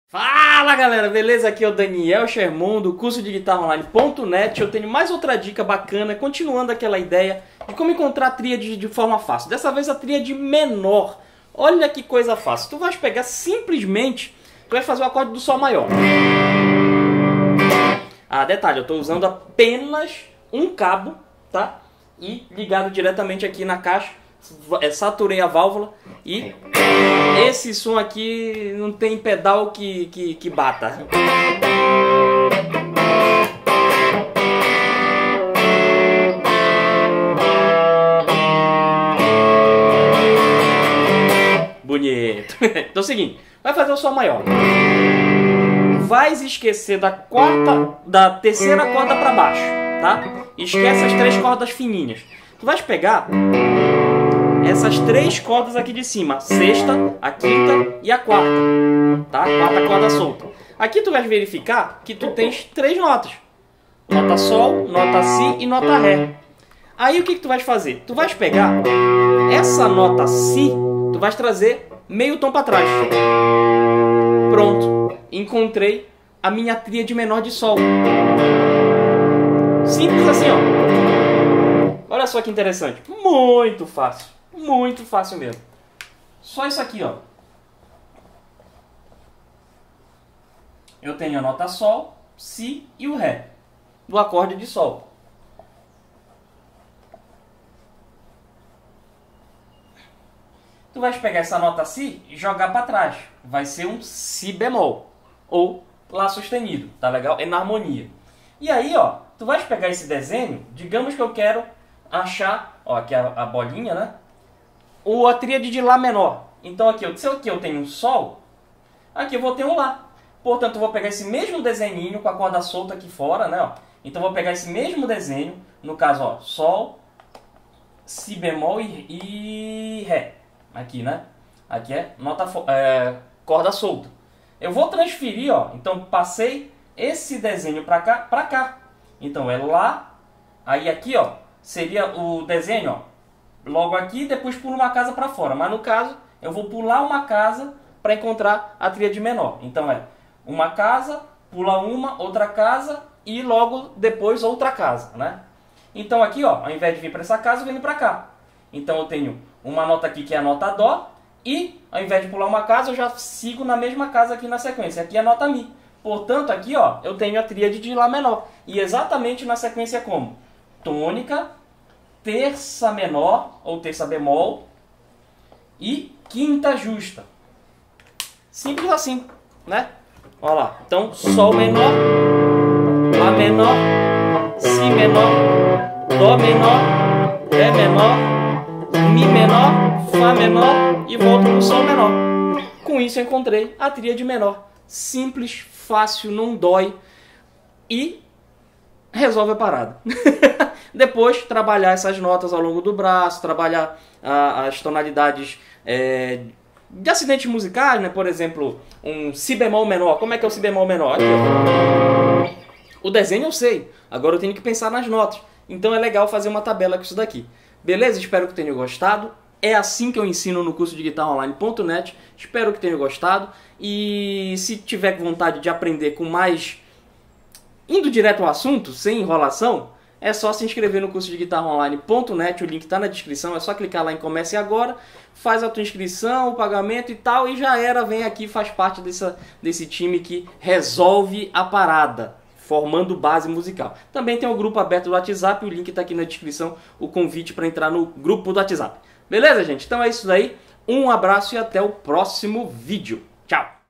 Fala galera, beleza? Aqui é o Daniel Sherman do curso de guitarra online.net. Eu tenho mais outra dica bacana, continuando aquela ideia de como encontrar a tríade de forma fácil. Dessa vez a tríade menor. Olha que coisa fácil. Tu vais pegar simplesmente, tu vais fazer o acorde do Sol maior. Ah, detalhe, eu estou usando apenas um cabo, tá? E ligado diretamente aqui na caixa. Saturei a válvula e esse som aqui não tem pedal que bata. Bonito. Então é o seguinte, vai fazer o Sol maior. Vais esquecer da terceira corda para baixo, tá? Esquece as três cordas fininhas. Tu vais pegar essas três cordas aqui de cima, a sexta, a quinta e a quarta, tá? Quarta corda solta. Aqui tu vais verificar que tu tens três notas. Nota Sol, nota Si e nota Ré. Aí o que tu vais fazer? Tu vais pegar essa nota Si, tu vais trazer meio tom para trás. Pronto, encontrei a minha tríade menor de Sol. Simples assim, ó. Olha só que interessante. Muito fácil. Muito fácil mesmo. Só isso aqui, ó. Eu tenho a nota Sol, Si e o Ré do acorde de Sol. Tu vais pegar essa nota Si e jogar para trás. Vai ser um Si bemol ou Lá sustenido, tá legal? É na harmonia. E aí, ó, tu vais pegar esse desenho, digamos que eu quero achar, ó, aqui a bolinha, né? Ou a tríade de Lá menor. Então aqui, se aqui eu tenho um Sol, aqui eu vou ter um Lá. Portanto, eu vou pegar esse mesmo desenhinho com a corda solta aqui fora, né? Ó. Então eu vou pegar esse mesmo desenho, no caso, ó, Sol, Si bemol e Ré. Aqui, né? Aqui é corda solta. Eu vou transferir, ó. Então passei esse desenho para cá. Então é Lá. Aí aqui, ó, seria o desenho, ó. Logo aqui, depois pulo uma casa para fora. Mas no caso, eu vou pular uma casa para encontrar a tríade menor. Então é uma casa, pula uma, outra casa e logo depois outra casa, né? Então aqui, ó, ao invés de vir para essa casa, eu venho para cá. Então eu tenho uma nota aqui que é a nota Dó. E ao invés de pular uma casa, eu já sigo na mesma casa aqui na sequência. Aqui é a nota Mi. Portanto, aqui, ó, eu tenho a tríade de Lá menor. E exatamente na sequência como? Tônica, terça menor ou terça bemol e quinta justa. Simples assim, né? Olha lá. Então, Sol menor, Lá menor, Si menor, Dó menor, Ré menor, Mi menor, Fá menor e volto no Sol menor. Com isso eu encontrei a tríade menor. Simples, fácil, não dói e resolve a parada. Depois trabalhar essas notas ao longo do braço, trabalhar as tonalidades de acidentes musicais, né? Por exemplo, um Si bemol menor. Como é que é o Si bemol menor? Aqui, ó. O desenho eu sei, agora eu tenho que pensar nas notas. Então é legal fazer uma tabela com isso daqui. Beleza? Espero que tenham gostado. É assim que eu ensino no curso de guitarra online.net. Espero que tenham gostado. E se tiver vontade de aprender com mais, indo direto ao assunto, sem enrolação, é só se inscrever no curso de guitarra online.net. O link está na descrição. É só clicar lá em Comece Agora. Faz a tua inscrição, o pagamento e tal. E já era. Vem aqui, faz parte desse time que resolve a parada, formando base musical. Também tem o grupo aberto do WhatsApp, o link está aqui na descrição, o convite para entrar no grupo do WhatsApp. Beleza, gente? Então é isso daí. Um abraço e até o próximo vídeo. Tchau!